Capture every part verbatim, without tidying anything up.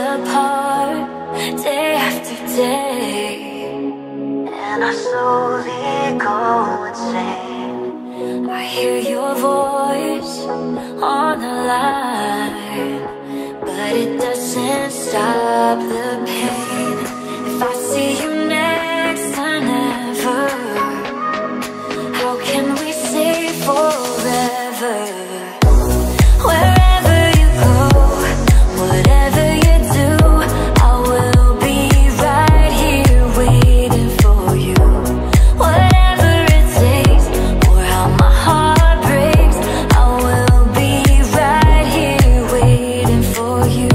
apart day after day, and I slowly go insane. I hear your voice on the line, but it doesn't stop the pain. If I see you next to never, how can we say forever? Wherever you go, whatever you do, I will be right here waiting for you. Whatever it takes, or how my heart breaks, I will be right here waiting for you.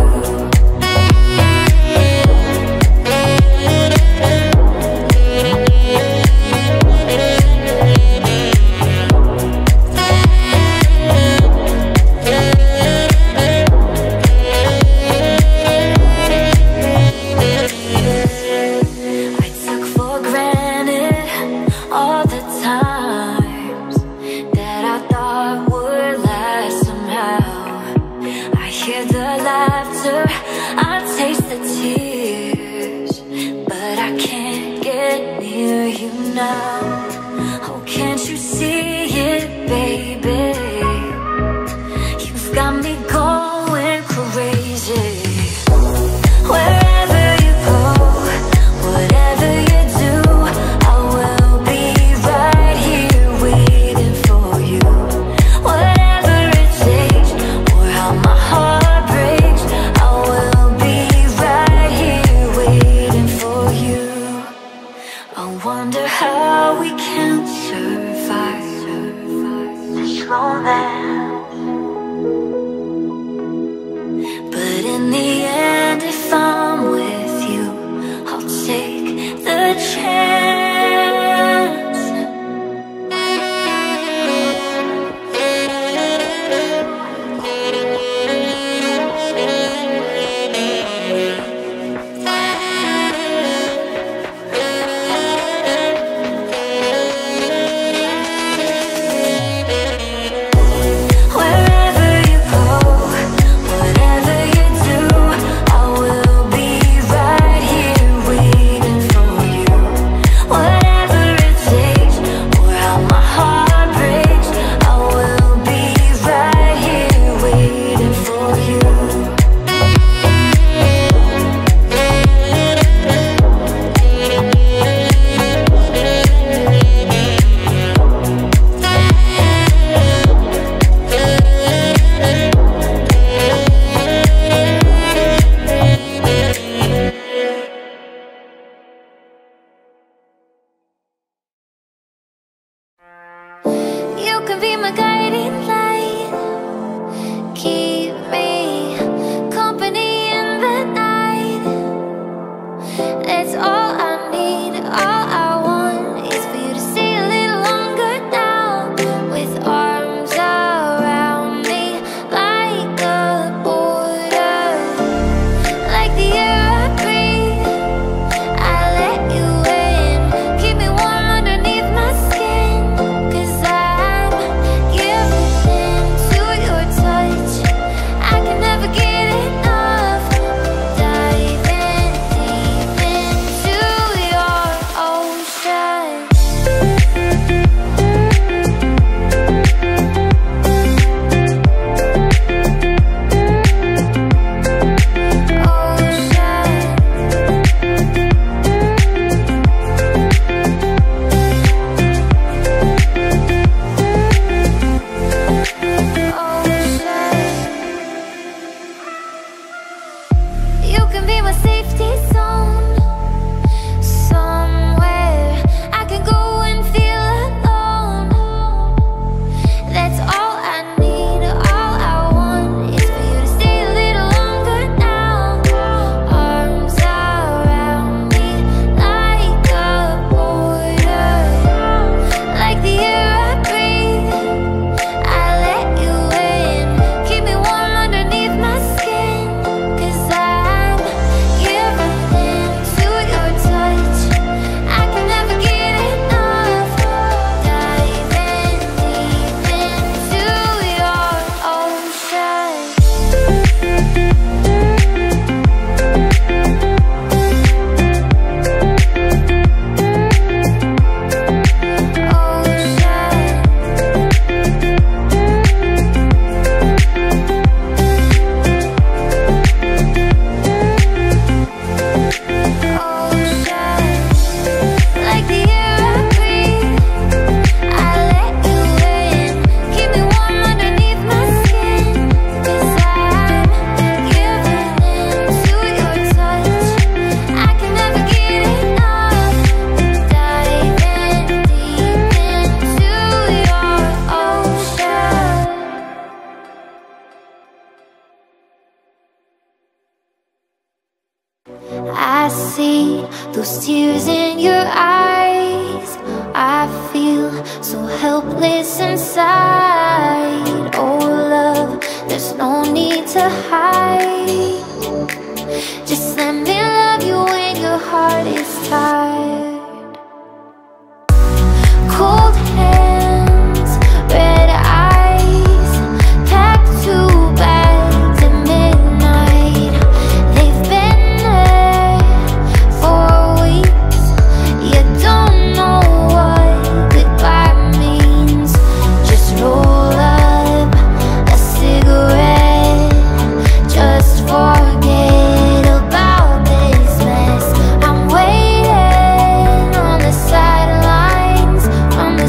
I see those tears in your eyes. I feel so helpless inside. Oh love, there's no need to hide. Just let me love you when your heart is tired. Cold hands, red eyes, packed two bags at midnight. They've been there for weeks. You don't know what goodbye means. Just roll up a cigarette. Just forget about this mess. I'm waiting on the sidelines, on the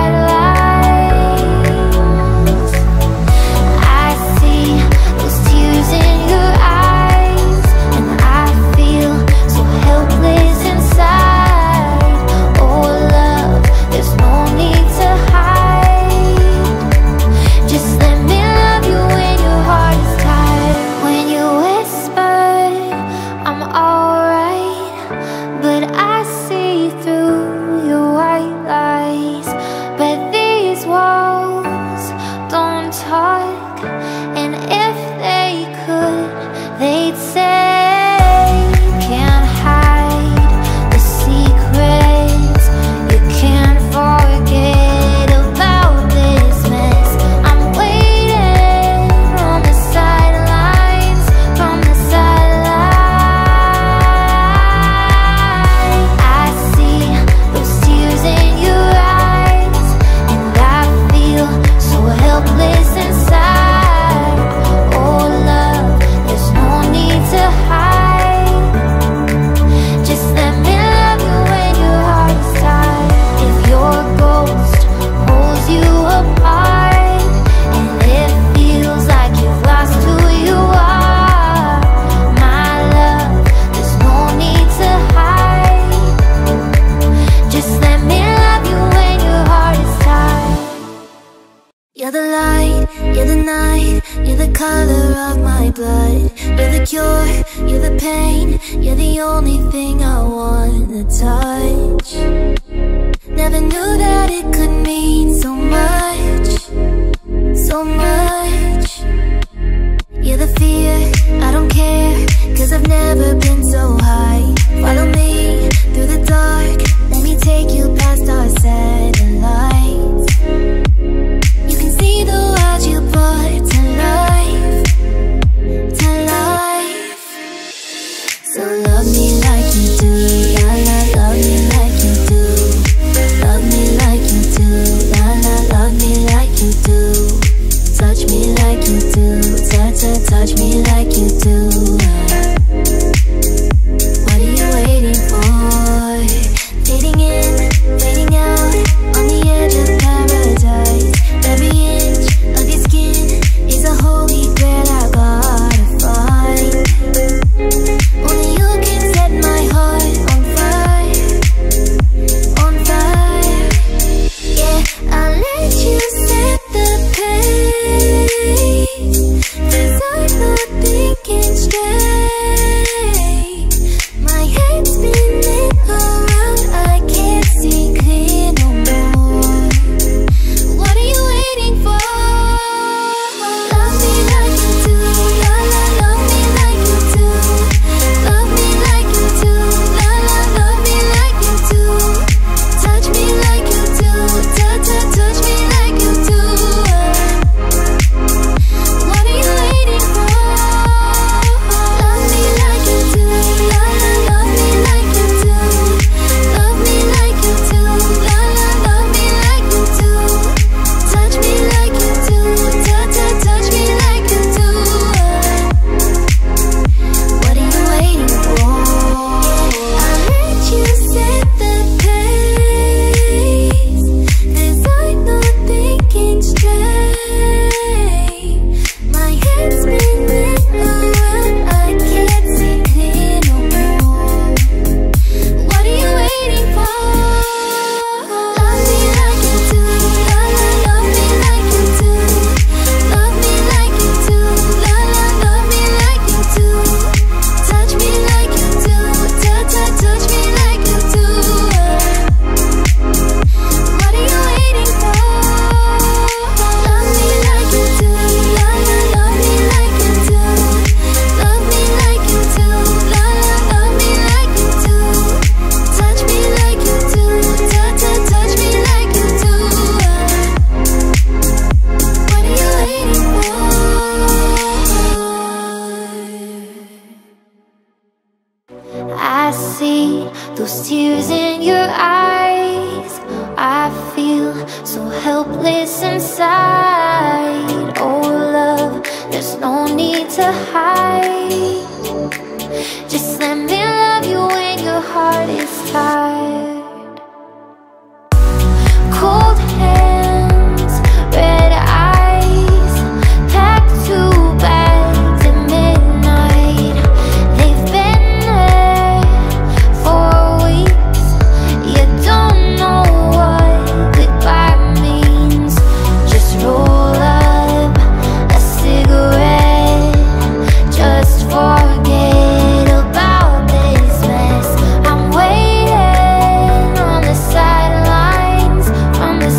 sidelines. I see those tears in your eyes, and I feel so helpless inside. Oh love, there's no need to hide. Just let me love you when your heart is tired. When you whisper, I'm alright, but I see through your white lies. But these walls don't talk, and if they could, they'd say, can't hide the secrets. You can't forget about this mess. I'm waiting on the sidelines, from the sidelines. I see those tears in your eyes, and I feel so helpless inside. Oh love, there's no need to hide. Just let me love you when your heart is tired. If your ghost pulls you apart, and it feels like you've lost who you are, my love, there's no need to hide. Just let me love you when your heart is tired. You're the light, you're the night, you're the color of my blood. You're the cure, you're the pain, you're the only thing I wanna touch. Never knew that it could mean so much, so much. You're the fear, I don't care, cause I've never been so high. Follow me through the dark, let me take you past our satellites. You can see the world you brought to life, to life. So love me like you do, la la, love me like you do. Love me like you do, la la, love me like you do. Touch me like you do, touch, touch, touch me like you do. What are you waiting for? Fading in, fading out, on the edge of paradise. Every inch of your skin is a holy grail I gotta find. Only you can set my heart on fire, on fire. Yeah, I'll let you set the pace, cause I'm not thinking straight. see those tears in your eyes. I feel so helpless inside. Oh love, there's no need to hide. Just let me love you when your heart is tired. Cold hands, red eyes, packed two bags at midnight. They've been there for weeks. You don't know what goodbye means. Just roll up a cigarette, just forget about this mess. I'm waiting on the sidelines, on the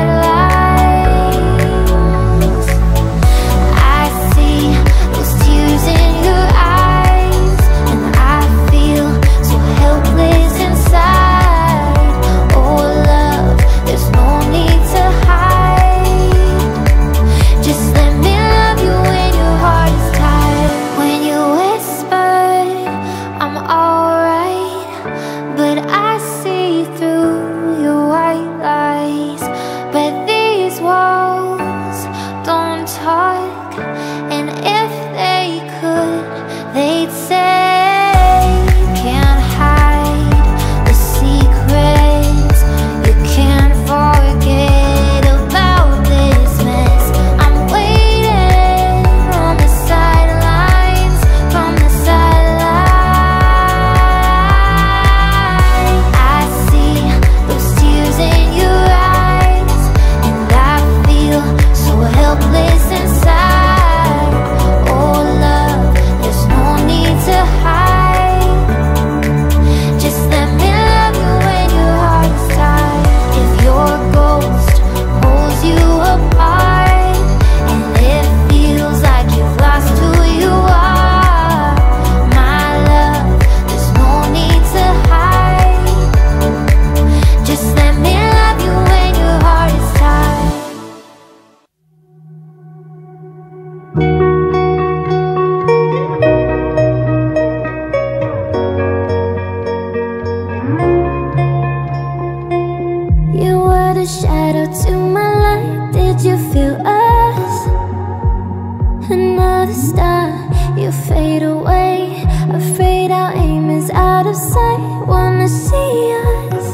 sidelines. I see those tears in your eyes, and I feel so helpless inside. Oh love, there's no need to hide. Just let me love you when your heart is tired. When you whispered, I'm alright, but I see through your white lies. But these walls don't talk, and if they could, they'd say, can't hide the secrets. You can't forget about this mess. I'm waiting on the sidelines, from the sidelines. I see those tears in your eyes, and I feel so helpless inside. Oh love, there's no need to hide. Just let me love you when your heart is tired. If your ghost pulls you apart, and it feels like you've lost who you are, my love, there's no need to hide. Just let me love you when your heart is tired. You were the shadow to my light. Did you feel us? Another star, you fade away. Afraid our aim is out of sight. Wanna see us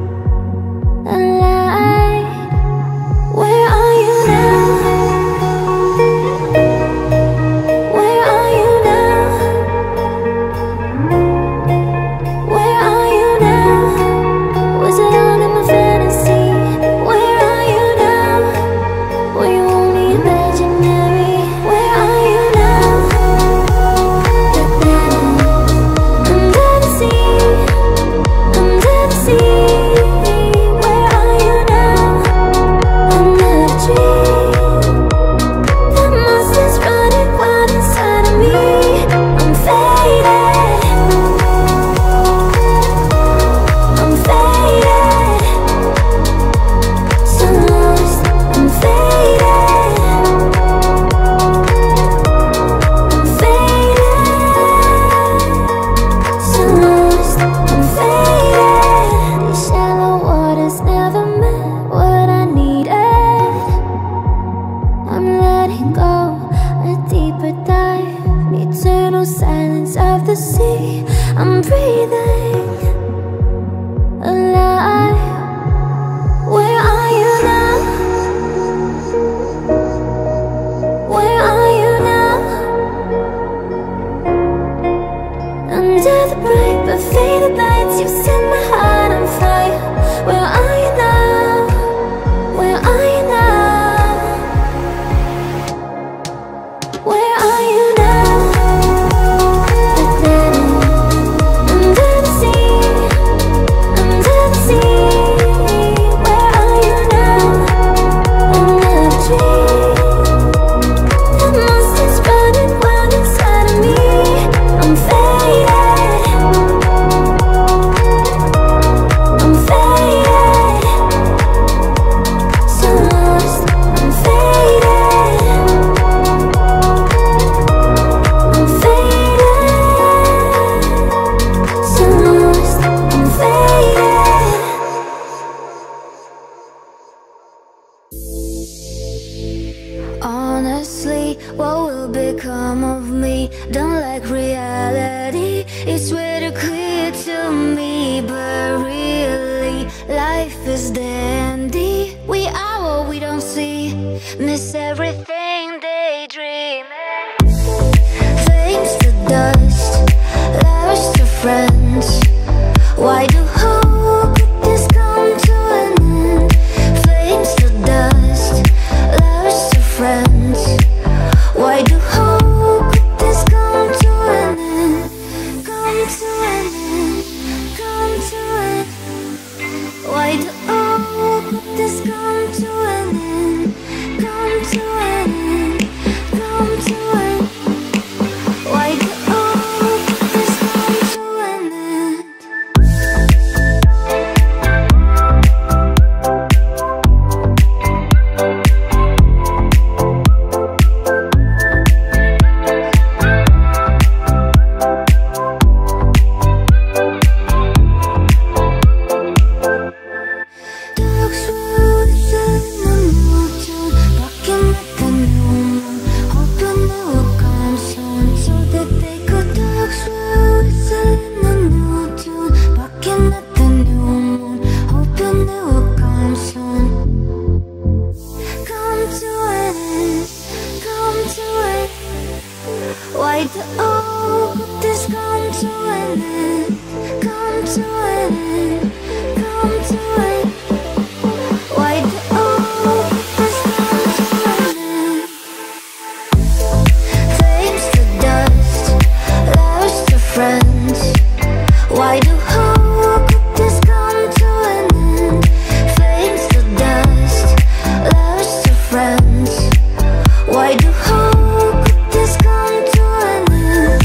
alive. Where are you now? Where are you now? Where are you now? Was it all in my fantasy? Where are you now? Were you only imaginary? Where are you now? Under the sea, under the sea. Where are you now? Under the tree. The monster's running wild inside of me. I'm faded, I'm faded, so lost. I'm faded, I'm faded, so lost. I'm faded. These shallow waters never meant what I needed. I'm letting go, a deeper dive, eternal silence of the sea. I'm breathing alive. Where are you now? Where are you now? Under the bright but faded lights, you set my heart on fire. Where are you now? Where are you now? Where are you now? Under the sea, under the sea. Where are you now? Under the tree. The monster's running wild inside of me. I'm faded, I'm faded. already. It's very clear to me, but really life is dandy. We are what we don't see, miss everything daydreaming. Flames to dust, lovers to friends. Why do how could this come to an end? Flames to dust, lovers to friends. Why do how could this come to an end? Come to an end, come to an end. Why do how could this come to an end? Come to an end, come to an end. Why do how could this come to an end? Why do oh could this come to an end? Come to an end, come to an end. Why do oh could this come to an end? Flames to dust, lovers to friends. Why do how could this come to an end? Flames to dust, lovers to friends. Why do how could this come to an end?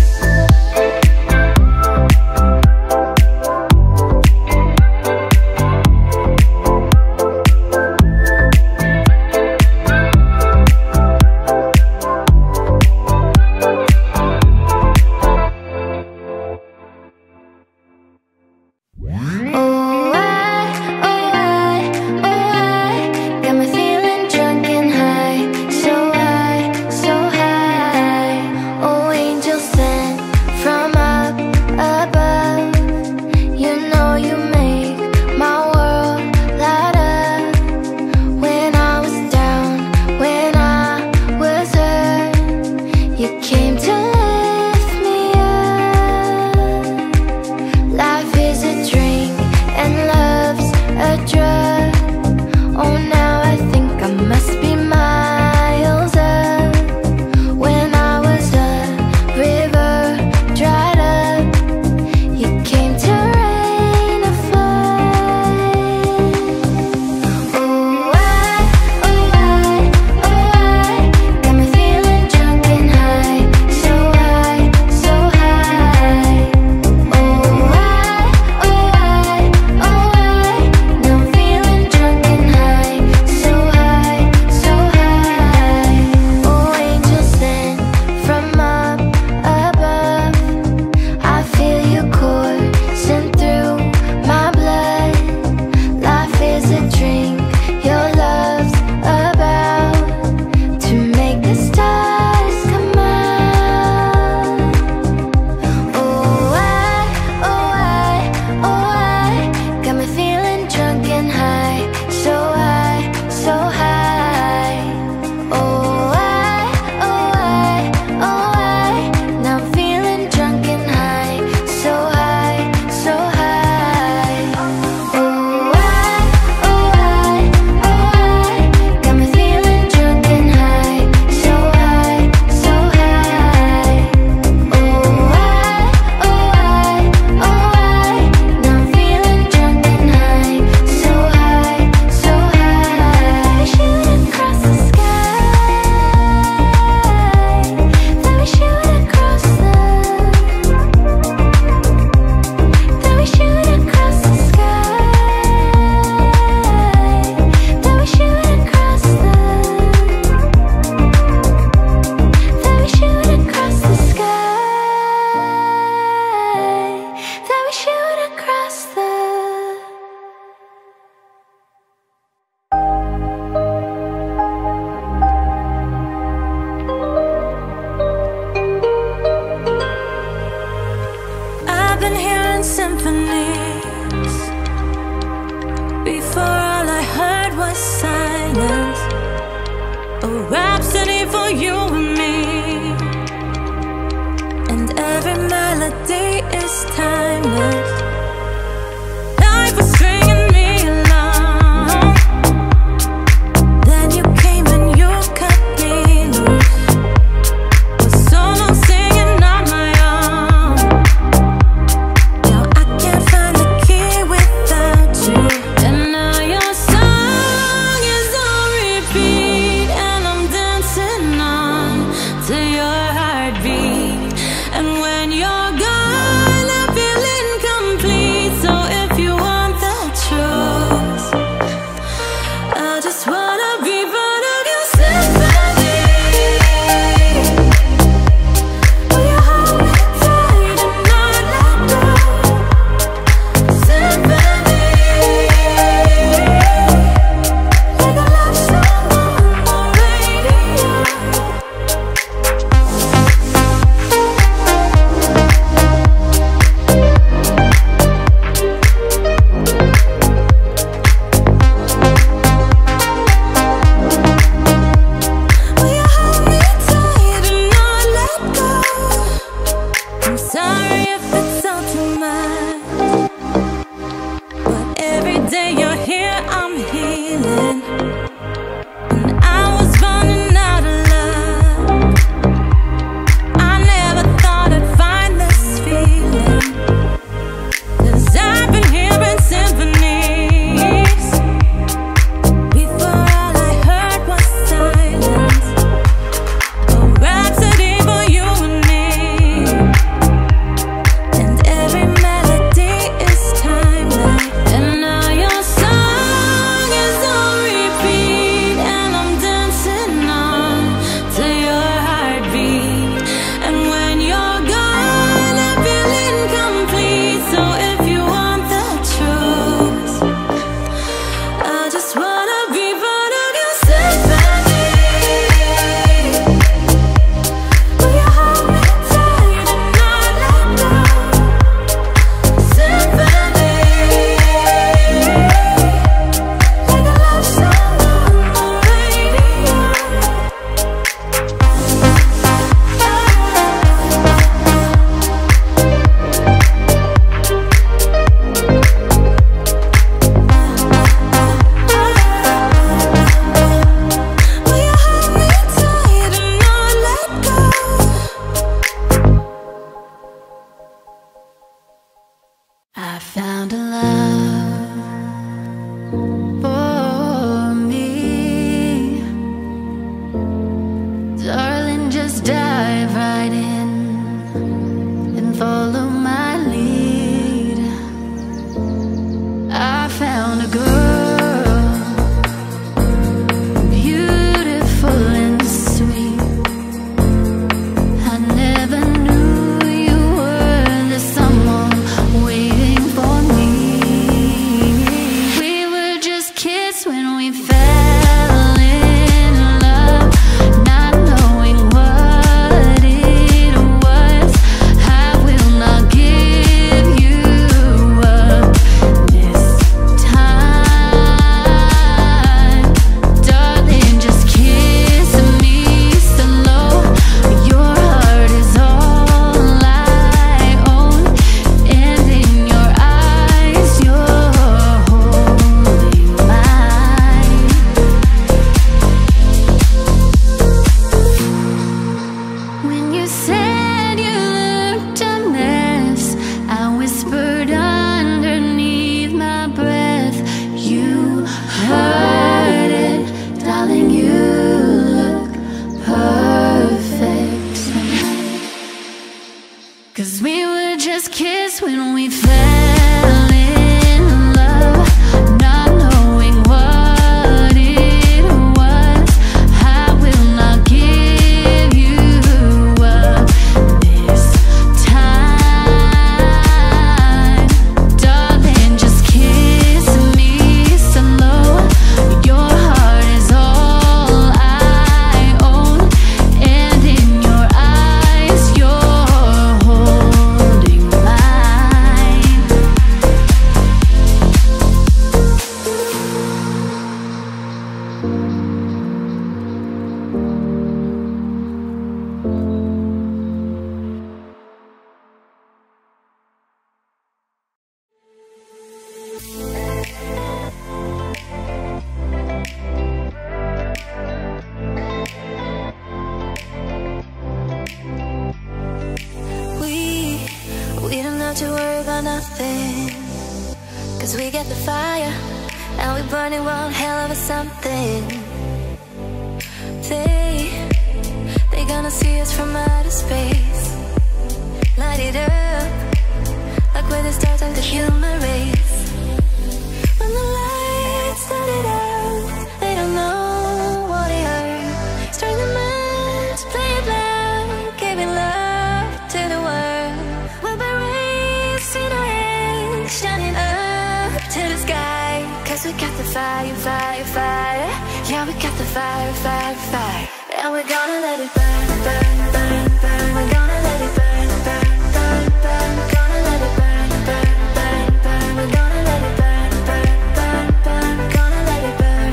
been hearing symphonies. Before all I heard was silence, a rhapsody for you and me. And every melody is timeless. Life was stringing me along, then you came and you cut me loose. Was so long singing on my own. Now I can't find the key without you. And now your song is on repeat, and I'm dancing on to your heartbeat. And when you're gone, I feel incomplete. So if you want the truth, I just wanna be part of your symphony. Will you hold me tight and not let go? Symphony, like a love song on the radio. Will you hold me tight and not let go? I'm sorry if it's all too much, but every day you're here, I'm healing. And I was running out of love. I never thought I'd find this feeling, 'cause I've been hearing symphonies. Before all I heard was silence, a rhapsody for you and me. And every melody is timeless. And now your song is on repeat, and I'm dancing on to your heartbeat. And when you're gone, I feel incomplete. So if you want the truth, I just wanna be part of your symphony. Will you hold me tight and not let go? Symphony, like a love song on the radio. Will you hold me tight and not let go? I found a love for me. Darling, just dive right in and follow my lead. I found a girl, beautiful and sweet. I never knew you were the someone waiting for me. We were just kids when we fell in love, not knowing what it was. I will not give you up this time. Darling, just kiss me slow. Your heart is all I own, and in your eyes you're holding mine. When you said you looked a mess, I whispered underneath my breath. You heard it, darling, you look perfect tonight. 'Cause we were just kids when we fell in love, not knowing what it was. I will not give you up this time. Darling, just kiss me slow. Your heart is all I own, and in your eyes you're holding mine. We don't have to worry about nothing, cause we got the fire, and we burning one hell of a something. They, they gonna see us from outer space. Light it up, like we're the stars of the human race. When the lights turn it out, they don't know what they are. String the man to play it loud, giving love to the world. We'll be raising our hands, shining up to the sky. Cause we got the fire, fire, fire. Yeah, we got the fire, fire, fire. And we're gonna let it burn, burn, burn, burn. We're gonna let it burn, burn, burn, burn. We're gonna let it burn, burn, burn, burn. We're gonna let it burn, burn, burn, burn. We're gonna let it burn.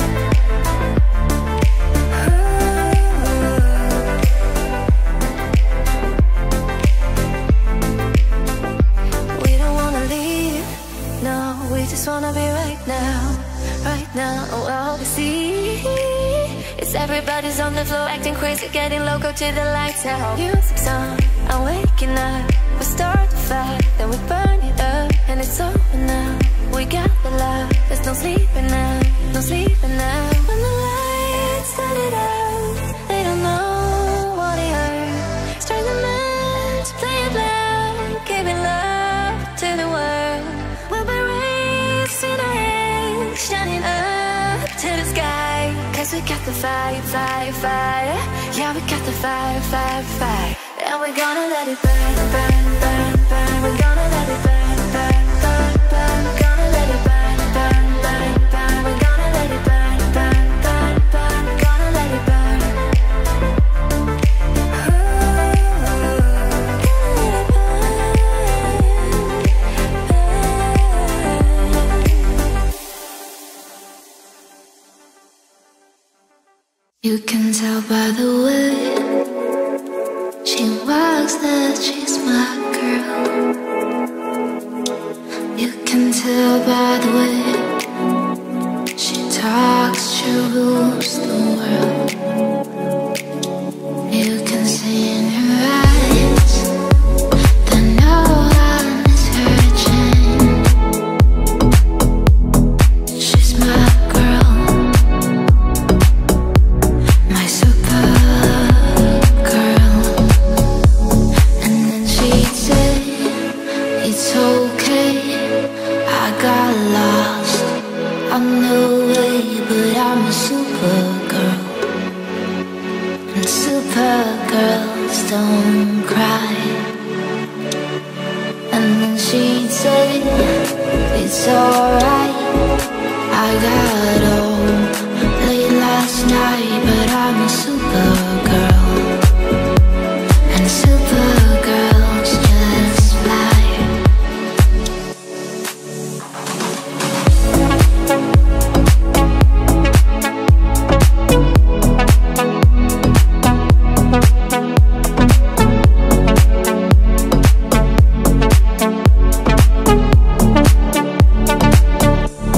Ooh. We don't wanna leave, no. We just wanna be right now, right now. Oh, all we see is everybody's on the floor acting crazy, getting loco till the lights out. Music's on, I'm waking up. We start the fire, then we burn it up, and it's over now. We got the love, there's no sleeping now, no sleeping now. When the lights turn it out, they don't know what they heard. String the man to play it loud, giving love to the world. We'll be raising our hands, shining up to the sky. Cause we got the fire, fire, fire. Yeah, we got the fire, fire, fire. And we're gonna let it burn, burn, burn, burn. We're gonna let it burn, burn, burn, burn. We're gonna let it burn, burn, burn, burn. We're gonna let it burn, burn, burn, burn. We're gonna let it burn. You can tell by the way she walks that she's my girl. You can tell by the way she talks, she rules the world. You can see in her eyes that no one is hurting. She's my girl, my super girl. And then she'd say, it's okay, I got lost on the way, but I'm a super girl. And super girls don't cry. And then she'd say, it's alright, I got home late last night, but I'm a super girl. And super girls just fly.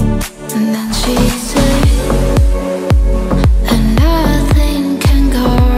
And then she said, and nothing can go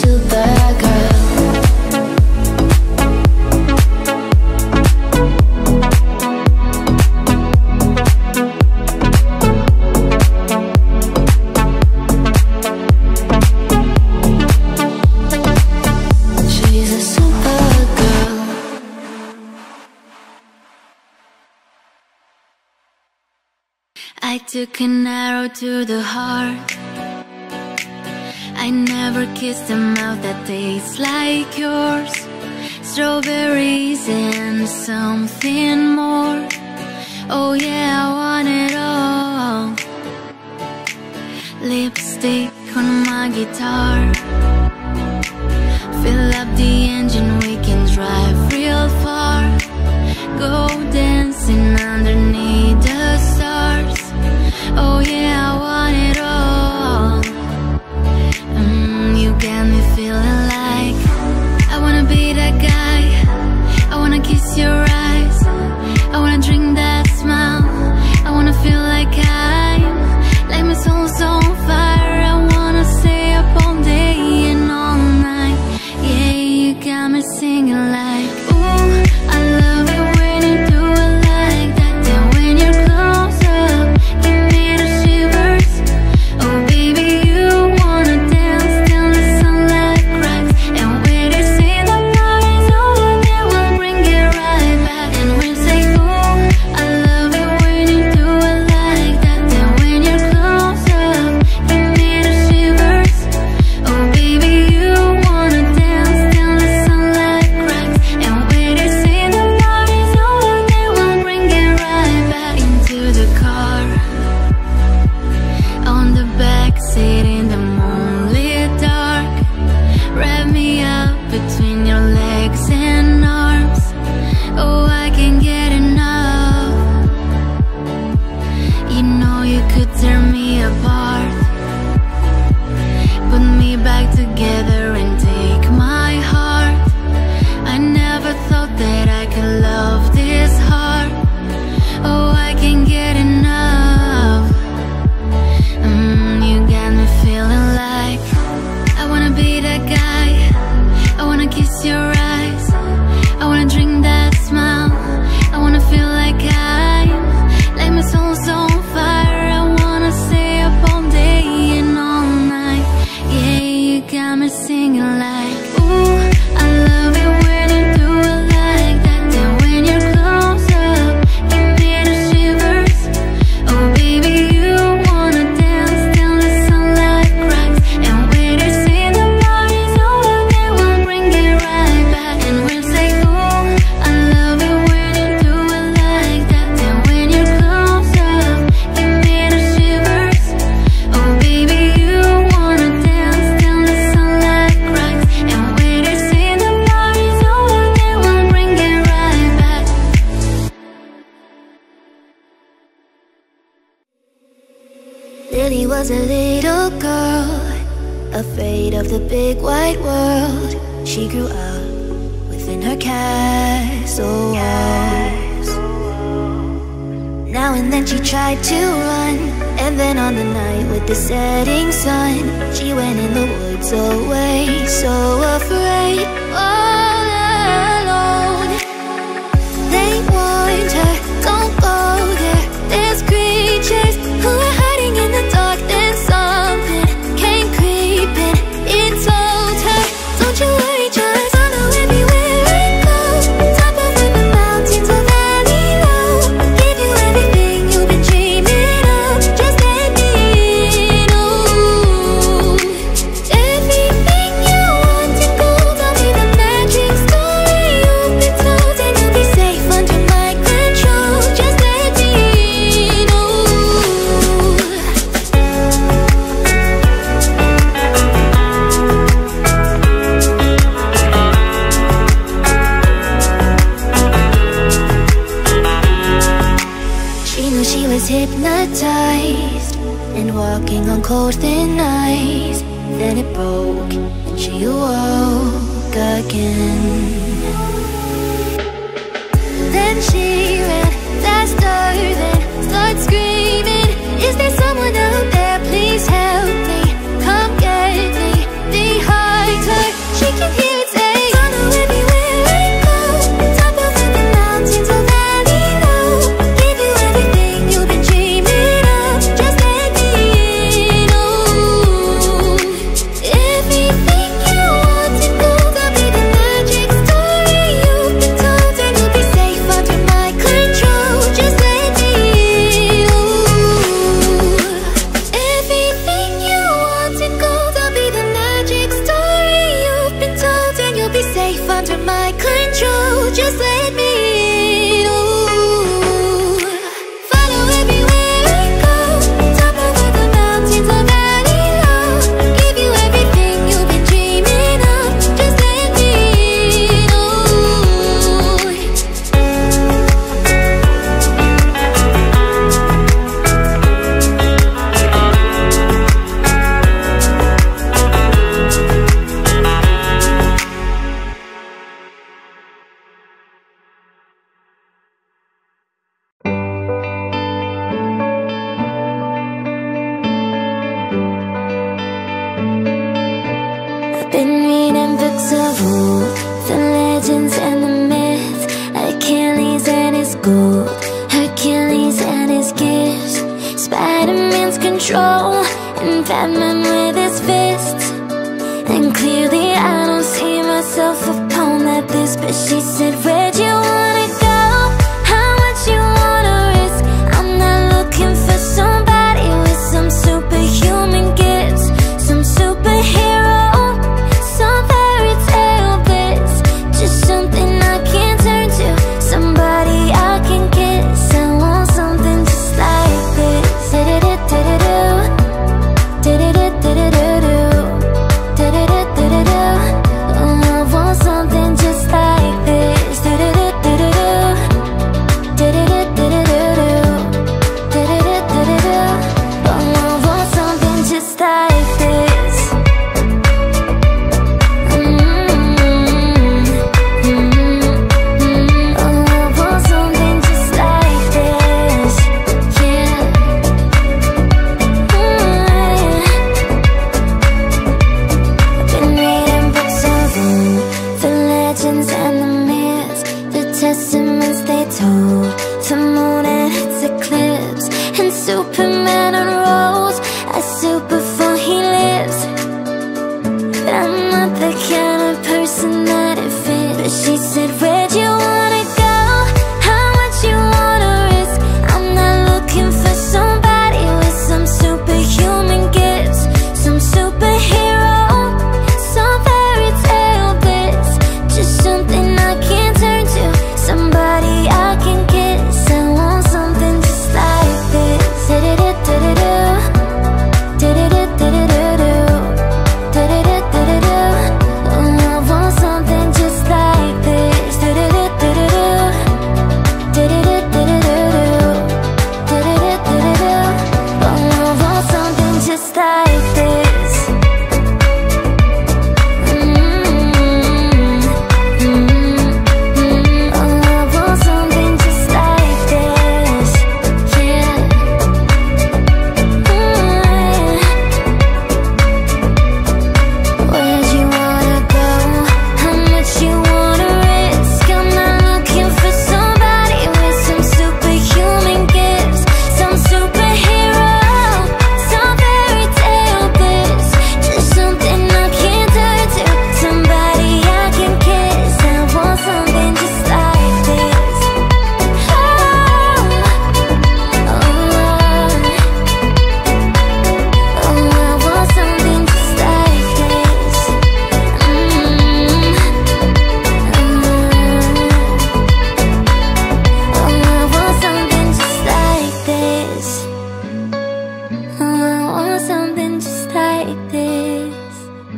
Supergirl. She's a supergirl. I took an arrow to the heart. I never kissed a mouth that tastes like yours. Strawberries and something more. Oh yeah, I want it all. Lipstick on my guitar. Fill up the engine, we can drive real far. Go dancing underneath the stars. Oh yeah, I want it all. Mm, you got me feeling like I wanna be that guy. I wanna kiss your eyes. I wanna drink that smile. I wanna feel like I'm like my soul's on fire. I wanna stay up all day and all night. Yeah, you got me singing like, ooh, I love it when you do it like that. Then when you're close up, give me the shivers. Oh baby, you wanna dance till the sunlight cracks. And when they say the party's over, they will bring it right back. And we'll say, ooh, I love it when you do it like that. Then when you're close up, give me the shivers. Oh baby, you wanna dance till the sunlight cracks. And when they say the party's over, they will bring it right back. Into the car, on the back seat in the moonlit dark. Wrap me up between your legs and arms. Oh, I can't get enough. You know you could tear me apart. Put me back together and take my heart. I never thought that I could love this hard. Oh, I can't get enough. Mm, you got me feeling like I wanna be that guy. I wanna kiss your eyes. I wanna drink that smile. I wanna feel like I'm like my soul's on fire. I wanna stay up all day and all night. Yeah, you got me singing like, ooh, I love it when you do it like that. Then when you're close up, give me the shivers. Oh baby, you wanna dance till the sunlight cracks. And when they say the party's over, they will bring it right back. And we'll say, ooh, I love it when you do it like that. Then when you're close up, give me the shivers. Oh baby, you wanna dance till the sunlight cracks. And when they say the party's over, they will bring it right back. Lily was a little girl, afraid of the big white world. She grew up within her castle walls. Now and then she tried to run, and then on the night with the setting sun, she went in the woods away, so afraid, all alone. They warned her, don't go there. There's creatures who are hiding in the dark. Then something came creeping. It told her, don't you worry, just follow everywhere I go. Top of the mountains or valley low. Give you everything you've been dreaming of. Just let me know. Everything you want and gold. Tell me the magic story you've been told, and you'll be safe under my control. Just let me know. She knew she was hypnotized and walking on cold thin ice. Then it broke and she awoke again. Then she ran faster than start screaming. Is there someone out there? Please help me. Come get me. Behind her just let me in. Ooh. Follow everywhere I go, top of all the mountains or valley low. Give you everything you've been dreaming of. Just let me in. Ooh. I've been reading books of old, the legends and the myths, Achilles and his gold, Hercules and his gifts, Spider-Man's control, and Batman with his fists. And clearly I don't see myself upon that list. But she said, where'd you wanna go? How much you wanna risk? I'm not looking for somebody with some superhuman gifts, some superhero, some fairy tale bliss. Just something I can turn to, somebody I can kiss. I want something just like this. Da-da-da-da-da-do, da-da-da-da-da-do, da-da-da-da-da-do. Oh, I want something just like this. Da-da-da-da-da-do, da-da-da-da-da-do, da-da-da-da-da-do. Oh, I want something just like this. Testaments they told, the moon and its eclipse, and Superman unrolls as super before he lives. But I'm not the kind of person that it fits. But she said, where'd you wanna go? How much you wanna risk? I'm not looking for somebody with some superhuman gifts, some superhero, some fairy tale bliss. Just something I can turn to, somebody I can kiss. I want something just like this. Da-da-da-da-da-do, da-da-da-da-da-do, da-da-da-da-da-do. Oh, I want something just like this. Da-da-da-da-da-do, da-da-da-da-da-do, da-da-da-da-da-do. Oh, I want something just like this. Mm-hmm. Mm-hmm. Oh, I want something just like this. Yeah. Mm. Where'd you wanna go? How much you wanna risk? I'm not looking for somebody with some superhuman gifts, some superhero, some fairy tale bliss. Just something I can turn to, somebody I can kiss. I want something just like this. Oh, oh, oh, I want something just like this. Mm, oh, I want something just like this. Oh, I want something just like this.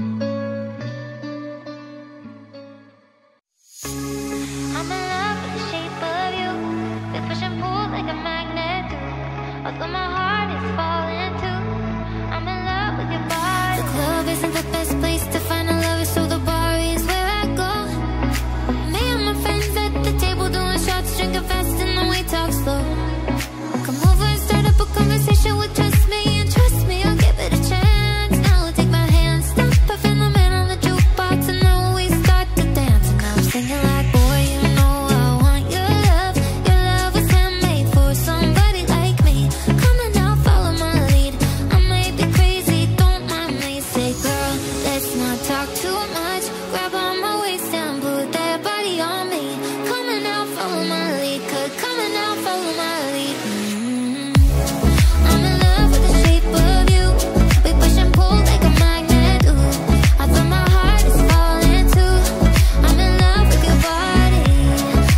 I'm in love with the shape of you. We push and pull like a magnet do. Although my heart is falling too, I'm in love with your body. The club isn't the best place to find a lover, so the bar is where I go. Me and my friends at the table doing shots, drinking fast and then we talk slow. Come over and start up a conversation with just me, and trust me, I'll give it a chance. Now take my hand, stop, puffin' the man on the jukebox, and now we start to dance. And now I'm singing like, boy, you know I want your love. Your love was handmade for somebody like me. Come on now, follow my lead. I may be crazy, don't mind me. Say, girl, let's not talk too much. Grab on my waist and put that body on me. Come on now, follow my lead. Cause come on now, follow my lead. Mm. I'm in love with the shape of you. We push and pull like a magnet do. Although my heart is falling too, I'm in love with your body.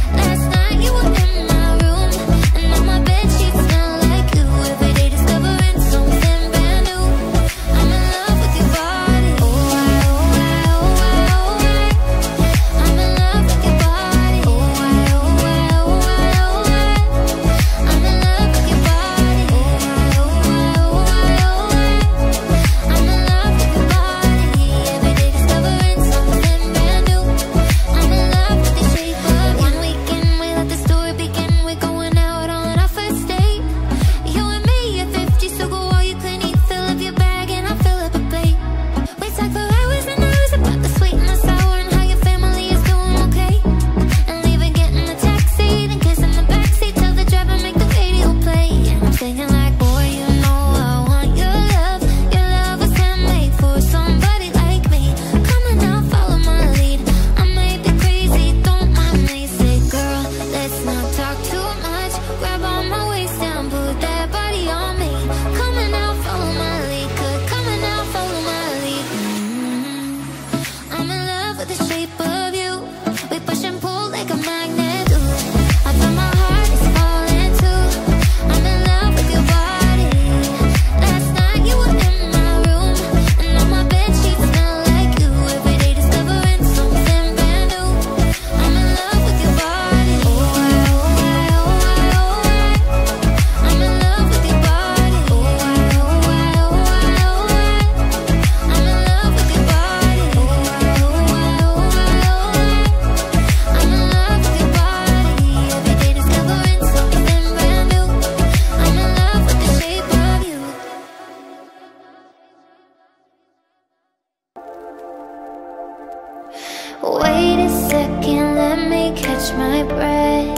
Wait a second, let me catch my breath.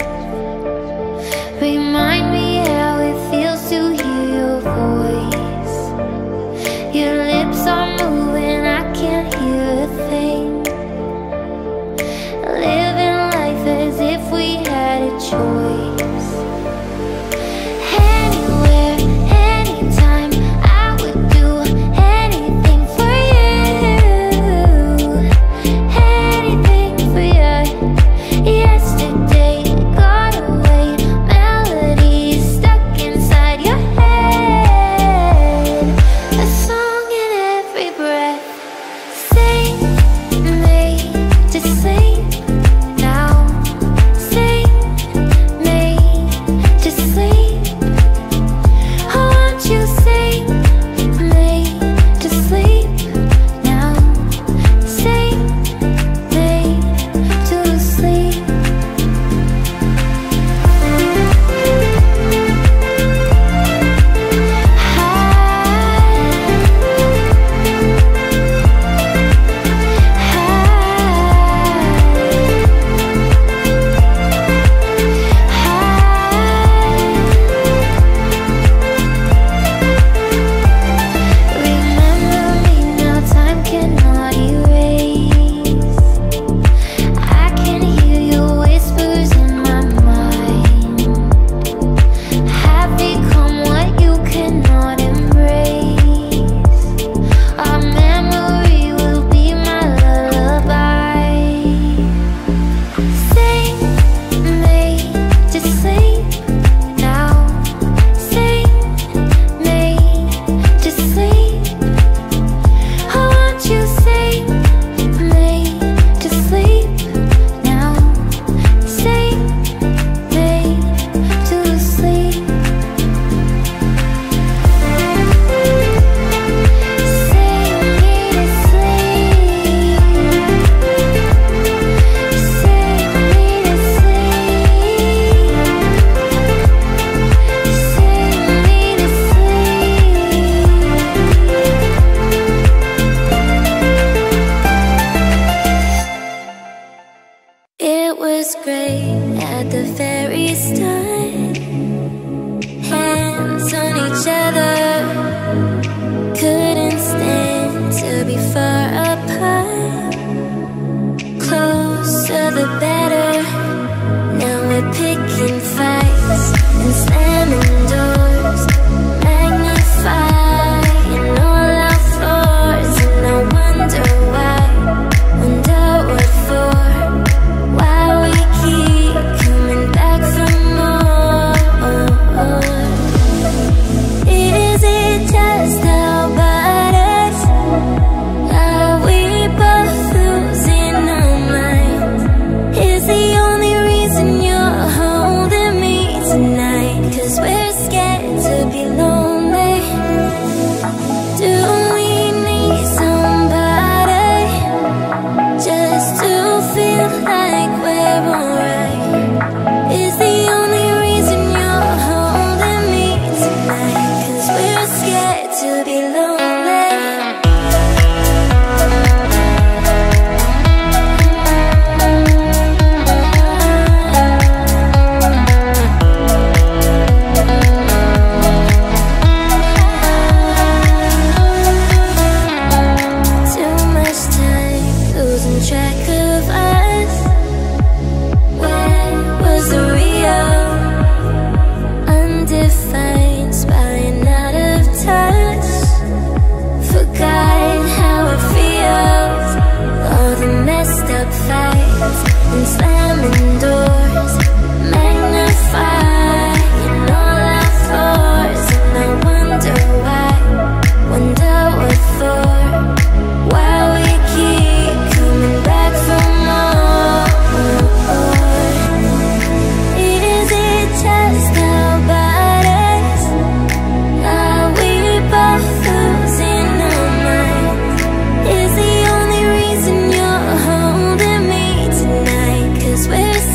Remind me how it feels to hear your voice. Your lips are moving, I can't hear a thing. Living life as if we had a choice. Anywhere, anytime, I would do anything for you. Anything for you. Yesterday got away, melodies stuck inside your head. A song in every breath. Sing me to sleep now. Sing me to sleep. I want you sing me to sleep now. Sing me to sleep. Remember me now, time cannot erase. I can hear your whispers in my mind. Have become what you cannot embrace. Our memory will be my lullaby. Sing me to sleep now. Sing me to sleep. I want you sing me to sleep now. Sing me to sleep. Sing me to sleep. Sing me to sleep. Sing me to sleep. It was great at the very start. Hands on each other, couldn't stand to be far apart. Closer the better. Now we're picking fights and slamming doors, magnifying all our flaws. And I wonder why, wonder what for, why we keep coming back for more. Is it just about us? Are we both losing our minds? Is the only reason you're holding me tonight 'cause we're scared to be lonely? Do we need somebody just to feel like we're alright? Is the only reason you're holding me tonight 'cause we're scared to be lonely? Too much time losing track of us. Where was the real? Undefined, spiraling out of touch. Forgot how it feels. All the messed up fights and slamming doors, magnifying all our flaws. And I wonder why, wonder what for, why we keep coming back for more. Is it just about us? Are we both losing our minds? Is the only reason you're holding me tonight 'cause we're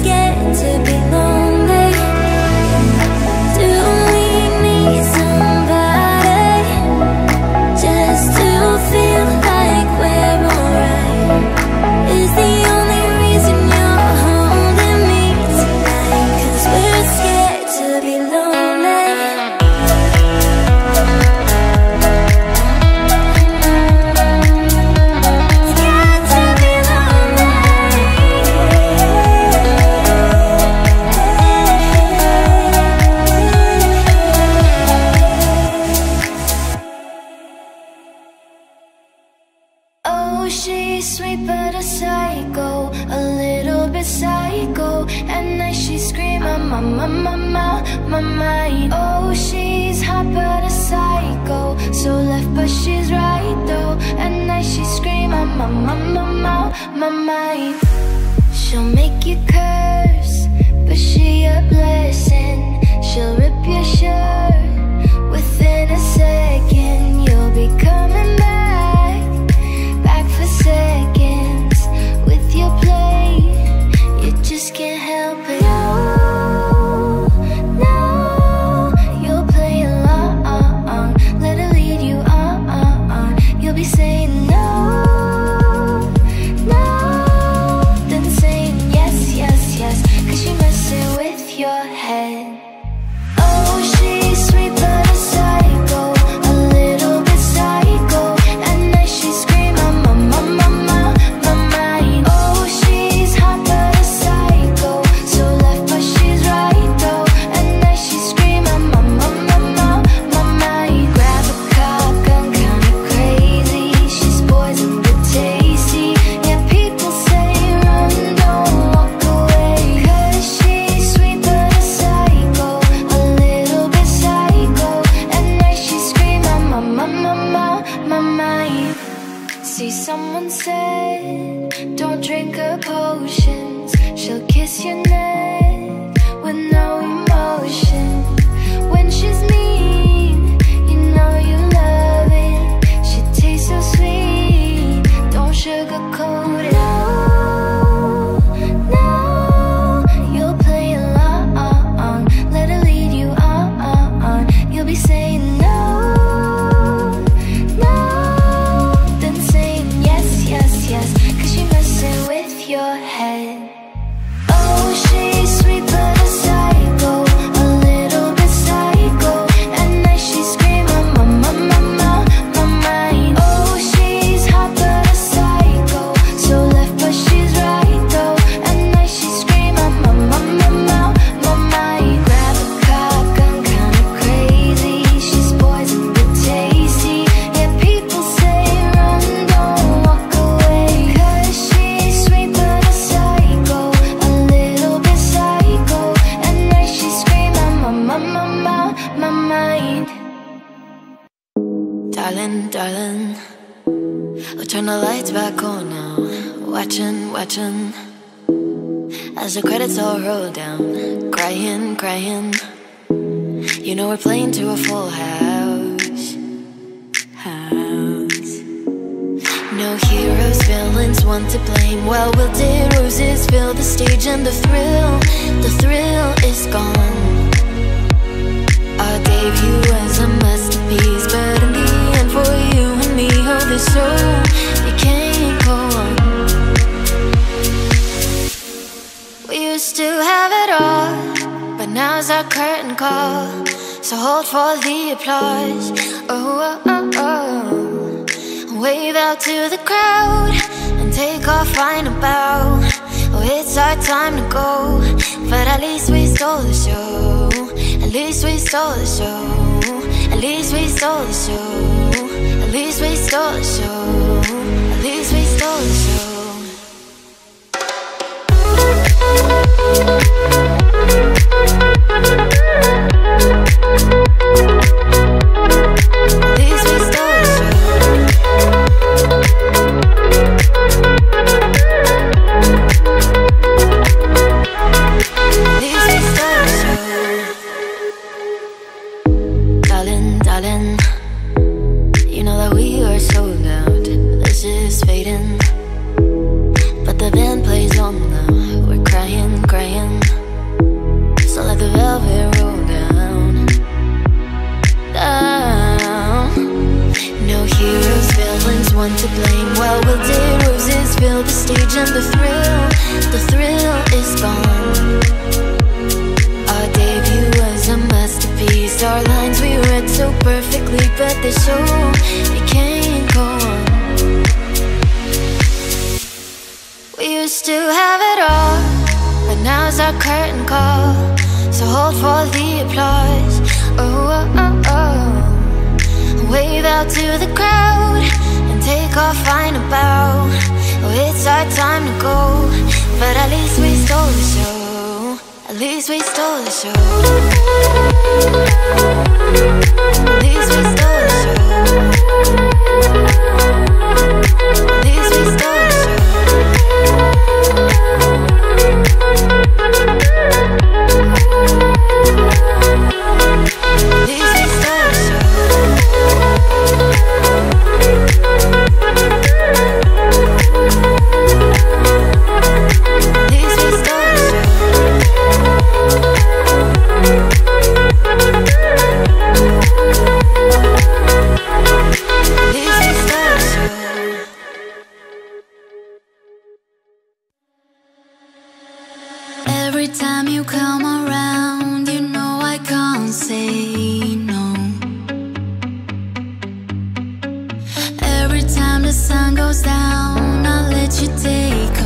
go. At night she scream, my, my, my, my, my, my mind. Oh, she's hot but a psycho, so left but she's right though. At night she scream, my, my, my, my, my, my mind. She'll make you curse, but she a blessing. She'll rip your shirt within a second. You'll be coming back, back for seconds with your play. You just can't help it. No, no, you'll play along. Let her lead you on. You'll be saying no, no, then saying yes, yes, yes, 'cause she messing with your head. Oh, she's sweet but a psycho, a little bit psycho. At night she scream, my, my, my, my, my, my mind. Oh, she's hot but a psycho, so left but she's right though. At night she scream, my, my, my, my, my, my mind. Grab a cop gun, kinda crazy. She's poison but tasty. Yeah, people say run, don't walk away, 'cause she's sweet but a psycho, a little bit psycho. At night she scream, my, my, my, my, my mind. See, someone said, don't drink her potions. She'll kiss your neck with no emotion. When she's mean, you know you love it. She tastes so sweet, don't sugarcoat it. No, no, you'll play along. Let her lead you on. You'll be saying no, no, then saying yes, yes, yes, 'cause she messing with your head. Oh, she's sweet but a psycho, a little bit psycho. At night she scream, my, my, my, my, my mind. Oh, she's hot but a psycho, so left but she's right though. At night she scream, my, my, my, my, my, my mind. Grab a cop gun, kinda crazy. She's poison but tasty. Yeah, people say run, don't walk away, 'cause she's sweet but a psycho, a little bit psycho. At night she scream, my, my, my, my, my mind. Darling, darling, we'll turn the lights back on now. Watching, watching, as the credits all roll down. Crying, crying, you know we're playing to a full house. House. No heroes, villains, one to blame. Well, wilted roses fill the stage, and the thrill, the thrill is gone. Our debut was a masterpiece, but in the end, for you and me, oh, this show, it can't go on. We used to have it all, but now's our curtain call. So hold for the applause. Oh, oh, oh, oh. Wave out to the crowd and take our final bow. Oh, it's our time to go, but at least we stole the show. At least we stole the show. At least we stole the show. At least we stole the show. At least we stole the show. At least we stole the show. At least we stole the show. Darling, darling, you know that we are sold out. This is fading, but the band plays on now. We're crying, crying, so let the velvet roll down, down. No heroes, villains, one to blame. Well, wilted roses fill the stage, and the thrill, the thrill is gone. Our debut was a masterpiece. Our lines we read so perfectly, but the show, it can't go on. We used to have it all, but now's our curtain call. So hold for the applause. Oh, oh, oh, oh. Wave out to the crowd and take our final bow. Oh, it's our time to go, but at least we stole the show. At least we stole the show. At least we stole the show. At least we stole the show. At least we stole the show. Every time you come around, you know I can't say no. Every time the sun goes down, I'll let you take